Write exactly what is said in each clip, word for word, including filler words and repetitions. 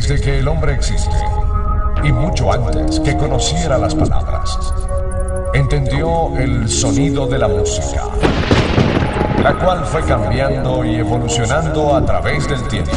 Desde que el hombre existe, y mucho antes que conociera las palabras, entendió el sonido de la música, la cual fue cambiando y evolucionando a través del tiempo.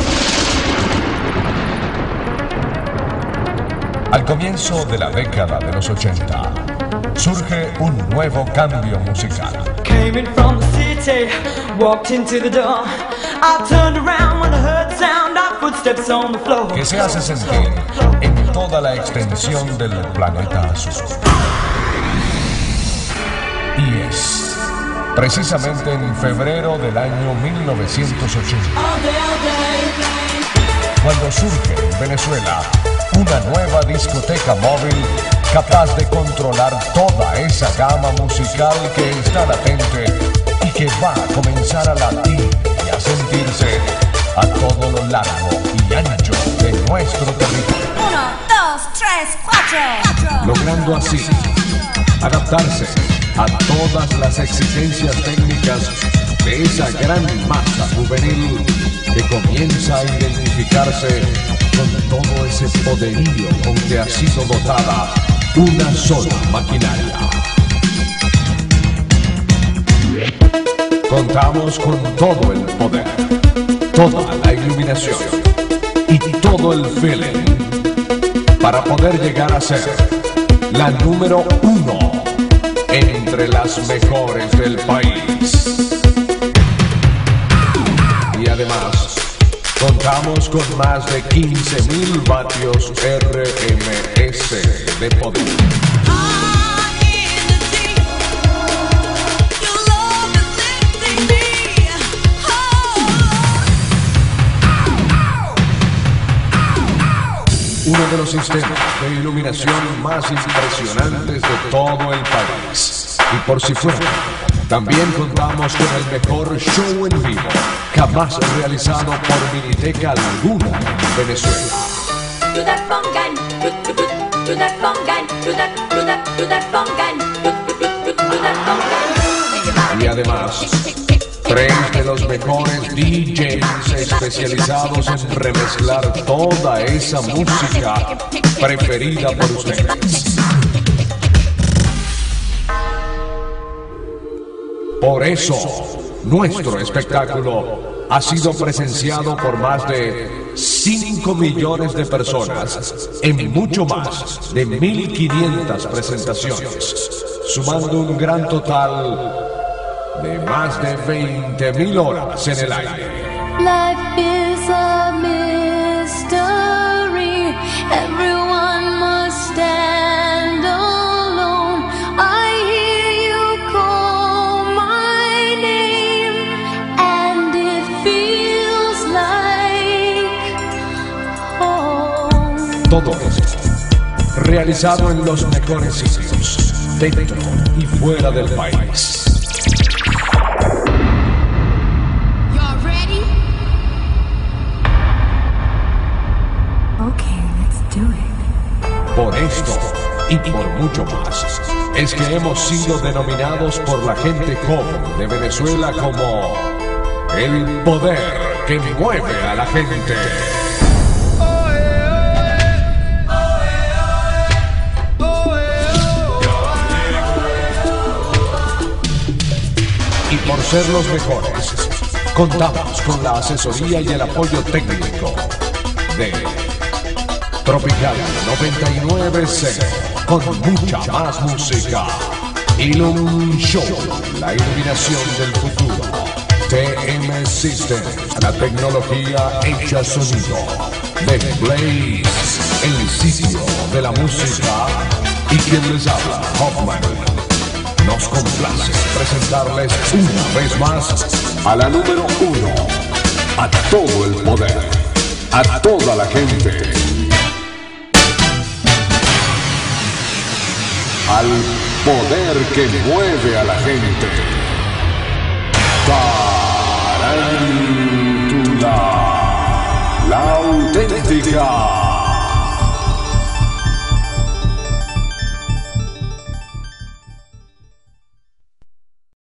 Al comienzo de la década de los ochenta, surge un nuevo cambio musical. Came in from the city, walked into the door. I turned around when I heard the sound of footsteps on the floor. Que se hace sentir en toda la extensión del planeta azul. Y es precisamente en febrero del año mil novecientos ochenta cuando surge en Venezuela una nueva discoteca móvil capaz de controlar toda esa gama musical que está latente y que va a comenzar a latir y a sentirse a todo lo largo y ancho de nuestro territorio. Uno, dos, tres, cuatro. Logrando así adaptarse a todas las exigencias técnicas de esa gran masa juvenil que comienza a identificarse con todo ese poderío con que ha sido dotada una sola maquinaria. Contamos con todo el poder, toda la iluminación y todo el feeling para poder llegar a ser la número uno entre las mejores del país. Y además, contamos con más de quince mil vatios R M S de poder. Uno de los sistemas de iluminación más impresionantes de todo el país. Y por si fuera, también contamos con el mejor show en vivo jamás realizado por Miniteca alguna en Venezuela. Y además, tres de los mejores D Js especializados en remezclar toda esa música preferida por ustedes. Por eso, nuestro espectáculo ha sido presenciado por más de cinco millones de personas en mucho más de mil quinientas presentaciones, sumando un gran total de más de veinte mil horas en el aire. Life is a mystery. Everyone must stand alone. I hear you call my name, and it feels like home. Todo esto realizado en los mejores sitios, dentro y fuera del país. Por esto y por mucho más, es que hemos sido denominados por la gente joven de Venezuela como el poder que mueve a la gente. Y por ser los mejores, contamos con la asesoría y el apoyo técnico de Tropical noventa y nueve cero, con mucha más música. Illum Show, la iluminación del futuro. T M Systems, la tecnología hecha sonido. The Blaze, el sitio de la música. Y quien les habla, Hoffman. Nos complace presentarles una vez más a la número uno, a todo el poder, a toda la gente. Al poder que mueve a la gente. Tarántula, la auténtica